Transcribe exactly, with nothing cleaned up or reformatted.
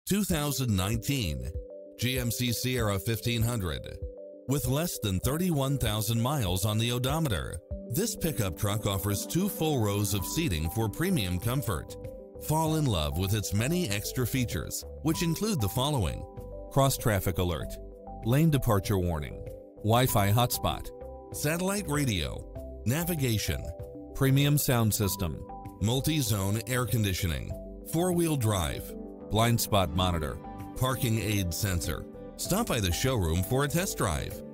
two thousand nineteen G M C Sierra fifteen hundred. With less than thirty-one thousand miles on the odometer, this pickup truck offers two full rows of seating for premium comfort. Fall in love with its many extra features, which include the following: cross-traffic alert, lane departure warning, Wi-Fi hotspot, satellite radio, navigation, premium sound system, multi-zone air conditioning, four-wheel drive, blind spot monitor, parking aid sensor. Stop by the showroom for a test drive.